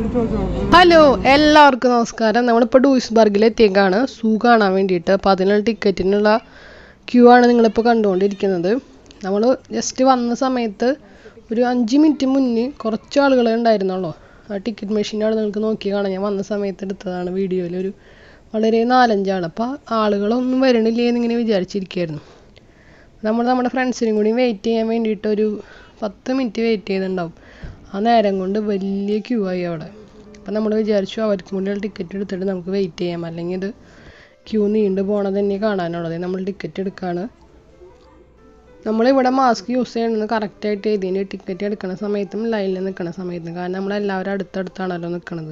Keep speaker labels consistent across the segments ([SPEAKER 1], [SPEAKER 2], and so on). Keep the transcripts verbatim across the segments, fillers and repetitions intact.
[SPEAKER 1] Hello, എല്ലാവർക്കും നമസ്കാരം. നമ്മളിപ്പോൾ ഡൂയിസ്ബർഗിലെത്തിയേക്കാണ് സൂ കാണാൻ വേണ്ടിയിട്ട്. അപ്പോൾ അതിനുള്ള ടിക്കറ്റിനുള്ള ക്യൂ ആണ് നിങ്ങളിപ്പോൾ കണ്ടുകൊണ്ടിരിക്കുന്നത്. നമ്മൾ ജസ്റ്റ് വന്ന സമയത്ത് ഒരു അഞ്ച് മിനിറ്റ് മുന്നേ കുറച്ച് ആളുകളെ ഉണ്ടായിരുന്നുള്ളൂ. ആ ടിക്കറ്റ് മെഷീനാണ് നിങ്ങൾക്ക് നോക്കി കാണാം. ഞാൻ വന്ന സമയത്ത് എടുത്തതാണ് വീഡിയോയിൽ. ഒരു വളരെ നാലഞ്ചാൾ. അപ്പോൾ ആളുകളൊന്നും വരണില്ലേ എന്നിങ്ങനെ വിചാരിച്ചിരിക്കുകയായിരുന്നു. നമ്മൾ നമ്മുടെ ഫ്രണ്ട്സിനും കൂടി വെയിറ്റ് ചെയ്യാൻ വേണ്ടിയിട്ട് ഒരു പത്ത് മിനിറ്റ് വെയിറ്റ് ചെയ്തിട്ടുണ്ടാവും. ആ നേരം കൊണ്ട് വലിയ ക്യൂ ആയി അവിടെ. അപ്പം നമ്മൾ വിചാരിച്ചു അവർക്ക് മുന്നിൽ ടിക്കറ്റ് എടുത്തിട്ട് നമുക്ക് വെയിറ്റ് ചെയ്യാം, അല്ലെങ്കിൽ ഇത് ക്യൂ നീണ്ടു പോകണത് തന്നെ കാണാനുള്ളത്. നമ്മൾ ടിക്കറ്റ് എടുക്കുകയാണ്. നമ്മളിവിടെ മാസ്ക് യൂസ് ചെയ്യണമെന്ന് കറക്റ്റായിട്ട് എഴുതിന് ടിക്കറ്റ് എടുക്കുന്ന സമയത്തും ലൈനിൽ നിൽക്കുന്ന സമയത്തും. കാരണം നമ്മളെല്ലാവരും അടുത്തടുത്താണല്ലോ നിൽക്കുന്നത്.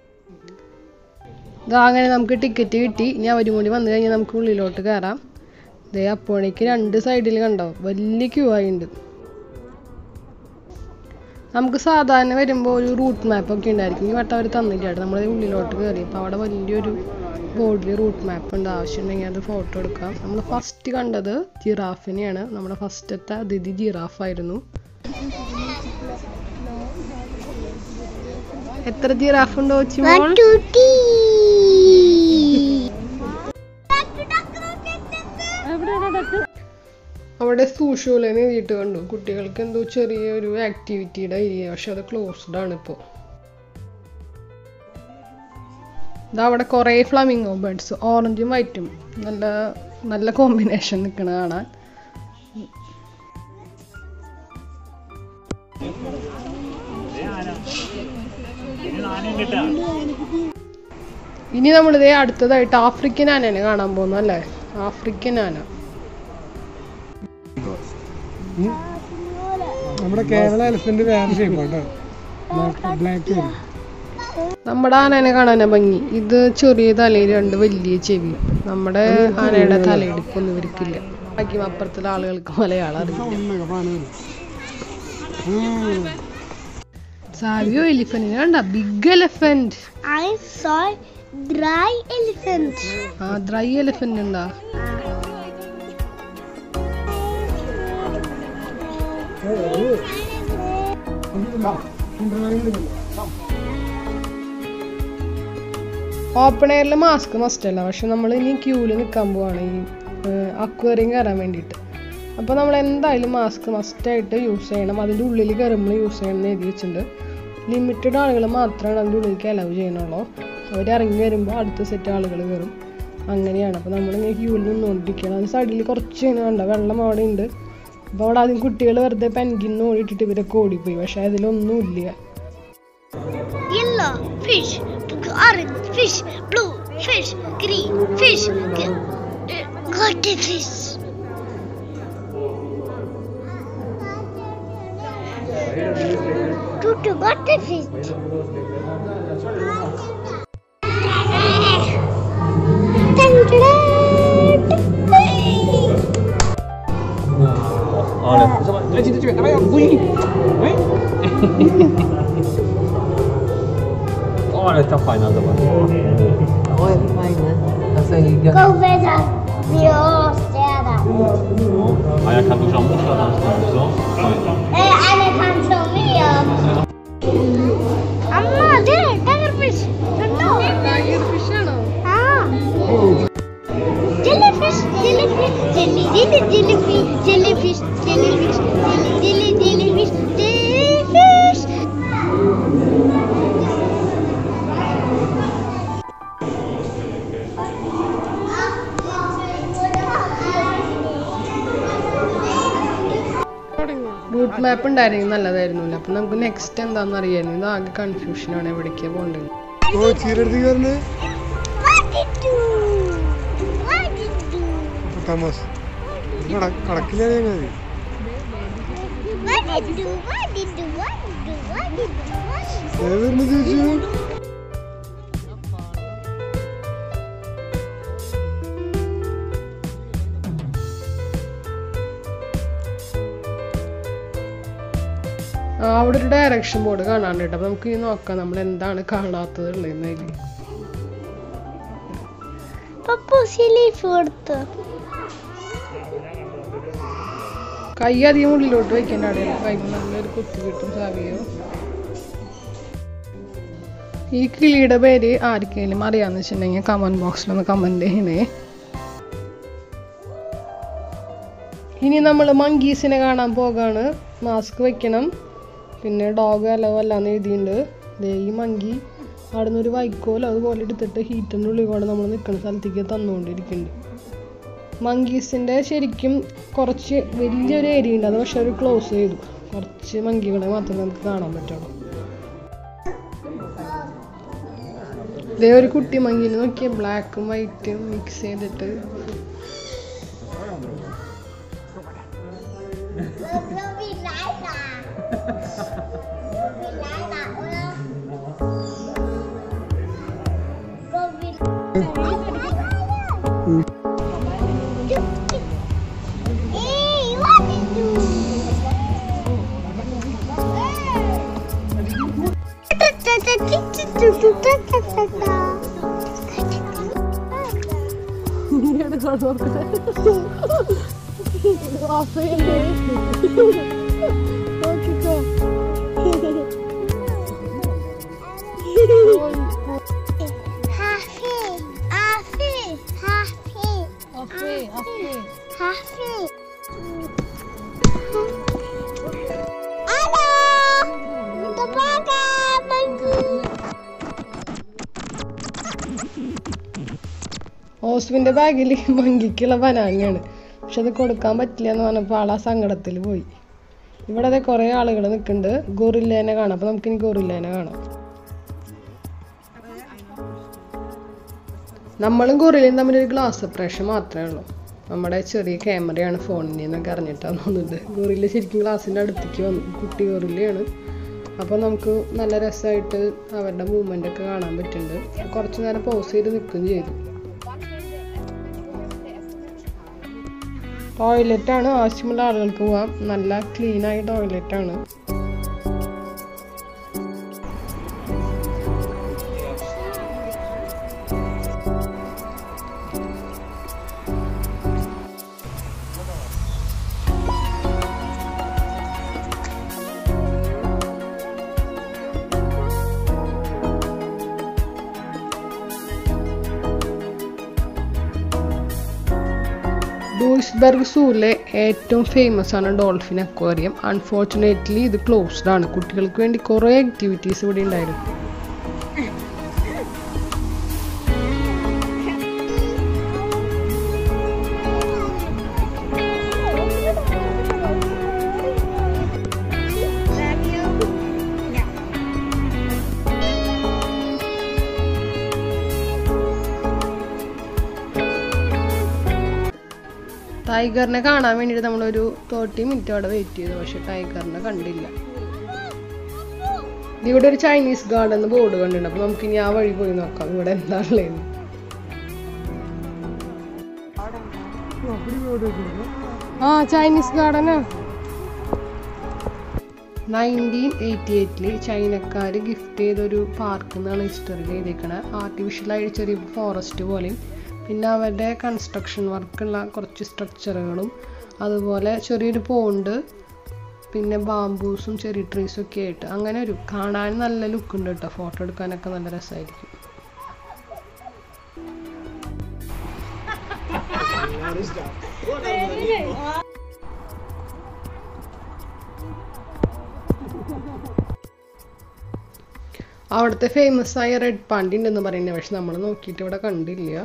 [SPEAKER 1] ഇതാ അങ്ങനെ നമുക്ക് ടിക്കറ്റ് കിട്ടി. ഇനി അവരും കൂടി വന്നു കഴിഞ്ഞാൽ നമുക്ക് ഉള്ളിലോട്ട് കയറാം. ഇതേ അപ്പോഴേക്ക് രണ്ട് സൈഡിൽ കണ്ടോ വലിയ ക്യൂ ആയിട്ടുണ്ട്. നമുക്ക് സാധാരണ വരുമ്പോൾ ഒരു റൂട്ട് മാപ്പൊക്കെ ഉണ്ടായിരിക്കും. ഈ വട്ടം അവർ തന്നില്ല. നമ്മൾ ഉള്ളിലോട്ട് കയറി. അപ്പോൾ അവിടെ വലിയൊരു ബോർഡിൽ റൂട്ട് മാപ്പ് ഉണ്ട്. ആവശ്യമുണ്ടെങ്കിൽ അത് ഫോട്ടോ എടുക്കാം. നമ്മൾ ഫസ്റ്റ് കണ്ടത് ജിറാഫിനെയാണ്. നമ്മുടെ ഫസ്റ്റത്തെ അതിഥി ജിറാഫായിരുന്നു. എത്ര ജിറാഫ് ഉണ്ടോ വെച്ചുമ്പോൾ അവിടെ സൂഷോലെ എഴുതിയിട്ട് കണ്ടു. കുട്ടികൾക്ക് എന്തോ ചെറിയൊരു ആക്ടിവിറ്റിയുടെ ഏരിയ, പക്ഷെ അത് ക്ലോസ്ഡ് ആണ് ഇപ്പോൾ. ഇതാ അവിടെ കുറേ ഫ്ലമിംഗോ ബേർഡ്സ്, ഓറഞ്ചും വൈറ്റും നല്ല നല്ല കോമ്പിനേഷൻ നിൽക്കണ കാണാൻ. ഇനി നമ്മളിതേ അടുത്തതായിട്ട് ആഫ്രിക്കൻ ആനയാണ് കാണാൻ പോകുന്നു അല്ലേ? ആഫ്രിക്കൻ ആന
[SPEAKER 2] നമ്മുടെ കേരള എലിഫന്റ് വേറെ ഷേപ്പാട്ടോ.
[SPEAKER 1] നമ്മുടെ ആനേനെ കാണാനാ ഭംഗി. ഇത് ചെറിയ തലയിൽ രണ്ട് വലിയ ചെവി. നമ്മുടെ ആനയുടെ തലയെടുപ്പൊന്നും ഇവർക്കില്ല. ബാക്കി അപ്പുറത്തുള്ള ആളുകൾക്ക് മലയാളം അറിയില്ല. സാവിയോ എലിഫന്റിനെ കണ്ട? Big elephant. ആ ഡ്രൈ എലിഫന്റ് ഉണ്ടാ? ഓപ്പൺ എയറിൽ മാസ്ക് മസ്റ്റ് അല്ല, പക്ഷെ നമ്മൾ ഇനി ക്യൂവിൽ നിൽക്കാൻ പോവാണ് ഈ അക്വേറിയം കയറാൻ വേണ്ടിയിട്ട്. അപ്പോൾ നമ്മൾ എന്തായാലും മാസ്ക് മസ്റ്റായിട്ട് യൂസ് ചെയ്യണം. അതിൻ്റെ ഉള്ളിൽ കയറുമ്പോൾ യൂസ് ചെയ്യണം എന്ന് എഴുതി വെച്ചിട്ടുണ്ട്. ലിമിറ്റഡ് ആളുകൾ മാത്രമാണ് അതിൻ്റെ ഉള്ളിലേക്ക് അലൗ ചെയ്യണുള്ളൂ. അവർ ഇറങ്ങി വരുമ്പോൾ അടുത്ത സെറ്റ് ആളുകൾ കയറും. അങ്ങനെയാണ്. അപ്പോൾ നമ്മളിങ്ങനെ ക്യൂവിൽ നിന്നുകൊണ്ടിരിക്കുകയാണ്. അതിന് സൈഡിൽ കുറച്ച് ഇങ്ങനെ കണ്ട വെള്ളം അവിടെ ഉണ്ട്. അപ്പോൾ അവിടെ ആദ്യം കുട്ടികൾ വെറുതെ പെൻഗിന്ന് ഓടിയിട്ടിട്ട് ഇവരൊക്കെ ഓടിപ്പോയി. പക്ഷെ അതിലൊന്നും ഇല്ല.
[SPEAKER 3] Olha, tá fajna zobacz.
[SPEAKER 4] O, jak fajne. A co ich gada?
[SPEAKER 5] Kołweza biosera.
[SPEAKER 3] A jaka duża muszka tam stoi, co?
[SPEAKER 5] Ej, ale tam są milion. Amma, there, tiger fish. No.
[SPEAKER 1] Tiger fish ആണോ?
[SPEAKER 5] Ah. Jellyfish, jellyfish, jelly, jelly, jellyfish, jellyfish, jellyfish, jelly, jelly, jellyfish, jellyfish.
[SPEAKER 1] Route map ഉണ്ടായിരുന്നെങ്കിൽ നല്ലതായിരുന്നില്ല. അപ്പം നമുക്ക് next എന്താണെന്ന് അറിയായിരുന്നു. ഇത് ആകെ കൺഫ്യൂഷനാണ് എവിടേക്കാണ് പോകേണ്ടത്. അവിടെ ഒരു ഡയറക്ഷൻ ബോർഡ് കാണാണ്ട് കേട്ടോ. അപ്പം നമുക്ക് ഇനി നോക്കാം നമ്മൾ എന്താണ് കാണാത്തത് ഉള്ളതെന്ന്. കൈ അധികം ഉള്ളിലോട്ട് വയ്ക്കേണ്ട അവിടെ കൈ നല്ലൊരു കുത്തി കിട്ടും. സാവിയോ ഈ കിളിയുടെ പേര് ആർക്കെങ്കിലും അറിയാന്ന് വെച്ചിട്ടുണ്ടെങ്കിൽ കമന്റ് ബോക്സിലൊന്ന് കമന്റ് ചെയ്യണേ. ഇനി നമ്മൾ മങ്കീസിനെ കാണാൻ പോകാണ്. മാസ്ക് വെക്കണം, പിന്നെ ഡോഗ് അലോ അല്ലാന്ന് എഴുതിയിട്ടുണ്ട്. ഈ മങ്കി അവിടെ നിന്ന് ഒരു വൈക്കോലോ അതുപോലെ എടുത്തിട്ട് ഹീറ്ററിൻ്റെ ഉള്ളിൽ കൂടെ നമ്മൾ നിൽക്കുന്ന സ്ഥലത്തേക്ക് തന്നുകൊണ്ടിരിക്കുന്നുണ്ട്. മങ്കീസിൻ്റെ ശരിക്കും കുറച്ച് വലിയൊരു ഏരിയ ഉണ്ട്, അത് പക്ഷെ ഒരു ക്ലോസ് ചെയ്തു. കുറച്ച് മങ്കികളെ മാത്രമേ നമുക്ക് കാണാൻ പറ്റുള്ളൂ. ഇതേ ഒരു കുട്ടി മങ്കീനെ നോക്കിയ ബ്ലാക്കും വൈറ്റും മിക്സ് ചെയ്തിട്ട് ഓസ്വിൻ്റെ ബാഗിൽ മങ്കിക്കുള്ള ബനാനയാണ്, പക്ഷെ അത് കൊടുക്കാൻ പറ്റില്ല എന്ന് പറഞ്ഞപ്പോൾ ആൾ ആ സങ്കടത്തിൽ പോയി. ഇവിടെ അതെ കുറേ ആളുകൾ നിൽക്കുന്നുണ്ട്. ഗോറില്ലേനെ കാണാം, അപ്പോൾ നമുക്കിനി ഗോറില്ലേനെ കാണാം. നമ്മളും ഗോറില്ലയും തമ്മിലൊരു ഗ്ലാസ് സെപ്പറേഷൻ മാത്രമേ ഉള്ളൂ. നമ്മുടെ ചെറിയ ക്യാമറയാണ് ഫോണിന് എന്നൊക്കെ അറിഞ്ഞിട്ടാണ് തോന്നുന്നത്. ഗോറില്ല ശരിക്കും ഗ്ലാസിൻ്റെ അടുത്തേക്ക് വന്നു. കുട്ടി ഗോറില്ലയാണ്. അപ്പോൾ നമുക്ക് നല്ല രസമായിട്ട് അവരുടെ മൂവ്മെൻ്റ് ഒക്കെ കാണാൻ പറ്റുന്നുണ്ട്. കുറച്ച് നേരം പോസ് ചെയ്ത് നിൽക്കുകയും ചെയ്തു. ടോയ്ലറ്റാണ്, ആവശ്യമുള്ള ആളുകൾക്ക് പോവാം. നല്ല ക്ലീനായ ടോയ്ലറ്റാണ്. ഡൂയിസ്ബർഗ് സൂവിലെ ഏറ്റവും ഫേമസ് ആണ് ഡോൾഫിൻ അക്വേറിയം. അൺഫോർച്ചുനേറ്റ്ലി ഇത് ക്ലോസ്ഡ് ആണ്. കുട്ടികൾക്ക് വേണ്ടി കുറേ ആക്ടിവിറ്റീസ് ഇവിടെ ഉണ്ടായിരുന്നു. ടൈഗറിനെ കാണാൻ വേണ്ടിയിട്ട് നമ്മളൊരു തേർട്ടി മിനിറ്റ് അവിടെ വെയിറ്റ് ചെയ്തു, പക്ഷെ ടൈഗറിനെ കണ്ടില്ല. ഇവിടെ ഒരു ചൈനീസ് ഗാർഡൻ എന്ന് ബോർഡ് കണ്ടിട്ടുണ്ട്. അപ്പോൾ നമുക്കിനി ആ വഴി പോയി നോക്കാം ഇവിടെ എന്താണുള്ളത്. ആ ചൈനീസ് ഗാർഡനാ. നയൻറ്റീൻ എയ്റ്റി എയ്റ്റില് ചൈനക്കാർ ഗിഫ്റ്റ് ചെയ്തൊരു പാർക്ക് എന്നാണ് ഹിസ്റ്ററിയിൽ എഴുതിയിരിക്കണത്. ആർട്ടിഫിഷ്യലായി ചെറിയ ഫോറസ്റ്റ് പോലെയും പിന്നെ അവരുടെ കൺസ്ട്രക്ഷൻ വർക്കുള്ള കുറച്ച് സ്ട്രക്ചറുകളും അതുപോലെ ചെറിയൊരു പോണ്ട് പിന്നെ ബാംബൂസും ചെറിയ ട്രീസും ഒക്കെ ആയിട്ട് അങ്ങനെ ഒരു കാണാൻ നല്ല ലുക്ക് ഉണ്ട് കേട്ടോ. ഫോട്ടോ എടുക്കാനൊക്കെ നല്ല രസമായിരിക്കും. അവിടുത്തെ ഫേമസ് ആയ റെഡ് പാണ്ടി ഉണ്ടെന്ന് പറയുന്നത്, പക്ഷെ നമ്മൾ നോക്കിയിട്ട് ഇവിടെ കണ്ടില്ല.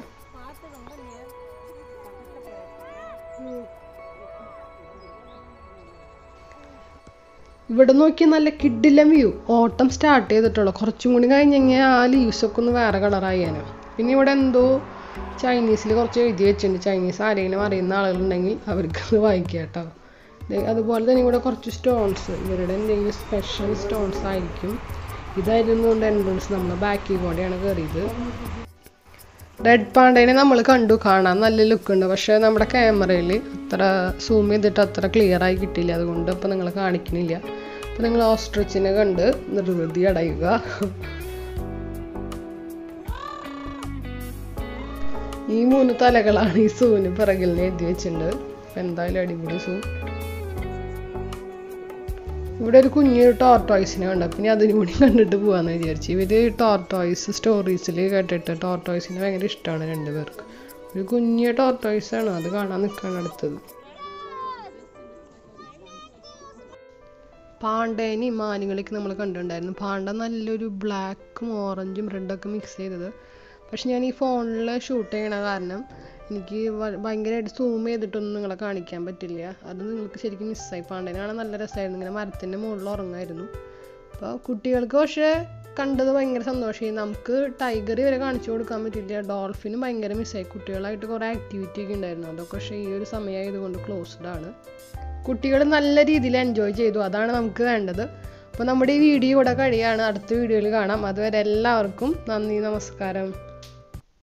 [SPEAKER 1] ഇവിടെ നോക്കി നല്ല കിഡിലെ വ്യൂ. ഓട്ടം സ്റ്റാർട്ട് ചെയ്തിട്ടുള്ളൂ, കുറച്ചും കൂടി കഴിഞ്ഞെങ്കിൽ ആ ലീവ്സൊക്കെ ഒന്ന് വേറെ കളറായാനോ. പിന്നെ ഇവിടെ എന്തോ ചൈനീസിൽ കുറച്ച് എഴുതി വെച്ചിട്ടുണ്ട്. ചൈനീസ് ആരെങ്കിലും അറിയുന്ന ആളുകളുണ്ടെങ്കിൽ അവർക്കത് വായിക്കാം കേട്ടോ. അതുപോലെ തന്നെ ഇവിടെ കുറച്ച് സ്റ്റോൺസ്, ഇവരുടെ എന്തെങ്കിലും സ്പെഷ്യൽ സ്റ്റോൺസ് ആയിരിക്കും. ഇതായിരുന്നു കൊണ്ട് എൻട്രൻസ്. നമ്മൾ ബാക്കിൽ കൂടെയാണ് കയറിയത്. റെഡ് പാണ്ടേനെ നമ്മൾ കണ്ടു, കാണാൻ നല്ല ലുക്ക് ഉണ്ട്. പക്ഷേ നമ്മുടെ ക്യാമറയിൽ അത്ര സൂം ചെയ്തിട്ട് അത്ര ക്ലിയർ ആയി കിട്ടിയില്ല, അതുകൊണ്ട് ഇപ്പം നിങ്ങൾ കാണിക്കണില്ല. അപ്പം നിങ്ങൾ ഓസ്ട്രിച്ചിനെ കണ്ട് നിർവൃതി അടയുക. ഈ മൂന്ന് തലകളാണ് ഈ സൂവിന് പിറകിൽ എഴുതി വെച്ചിട്ടുണ്ട്. അപ്പം എന്തായാലും അടിപൊളി സൂ. ഇവിടെ ഒരു കുഞ്ഞൊരു ടോർട്ടോയ്സിനെ കണ്ടു. പിന്നെ അതിനും കൂടി കണ്ടിട്ട് പോകാമെന്ന് വിചാരിച്ചു. ഇവർ ടോർട്ടോയ്സ് സ്റ്റോറീസിൽ കേട്ടിട്ട് ടോർട്ടോയ്സിനെ ഭയങ്കര ഇഷ്ടമാണ് രണ്ടുപേർക്ക്. ഒരു കുഞ്ഞ് ടോർട്ടോയ്സാണ്, അത് കാണാൻ നിൽക്കുകയാണ് അടുത്തത്. പാണ്ടേനെയും മാനുകളെയൊക്കെ നമ്മൾ കണ്ടിട്ടുണ്ടായിരുന്നു. പാണ്ട നല്ലൊരു ബ്ലാക്കും ഓറഞ്ചും റെഡൊക്കെ മിക്സ് ചെയ്തത്. പക്ഷെ ഞാൻ ഈ ഫോണിൽ ഷൂട്ട് ചെയ്യണ കാരണം എനിക്ക് ഭയങ്കരമായിട്ട് സൂം ചെയ്തിട്ടൊന്നും നിങ്ങളെ കാണിക്കാൻ പറ്റില്ല. അത് നിങ്ങൾക്ക് ശരിക്കും മിസ്സായി. പാണ്ടേനെ കാണാൻ നല്ല രസമായിരുന്നു. ഇങ്ങനെ മരത്തിൻ്റെ മുകളിൽ ഉറങ്ങായിരുന്നു. അപ്പോൾ കുട്ടികൾക്ക് പക്ഷേ കണ്ടത് ഭയങ്കര സന്തോഷമായി. നമുക്ക് ടൈഗർ വരെ കാണിച്ചു കൊടുക്കാൻ പറ്റില്ല. ഡോൾഫിനും ഭയങ്കര മിസ്സായി. കുട്ടികളായിട്ട് കുറേ ആക്ടിവിറ്റി ഒക്കെ ഉണ്ടായിരുന്നു. അതൊക്കെ പക്ഷേ ഈ ഒരു സമയമായതുകൊണ്ട് ക്ലോസ്ഡ് ആണ്. കുട്ടികൾ നല്ല രീതിയിൽ എൻജോയ് ചെയ്തു. അതാണ് നമുക്ക് വേണ്ടത്. അപ്പോൾ നമ്മുടെ ഈ വീഡിയോ ഇവിടെ കഴിയാണ്. അടുത്ത വീഡിയോയിൽ കാണാം. അതുവരെ എല്ലാവർക്കും നന്ദി, നമസ്കാരം.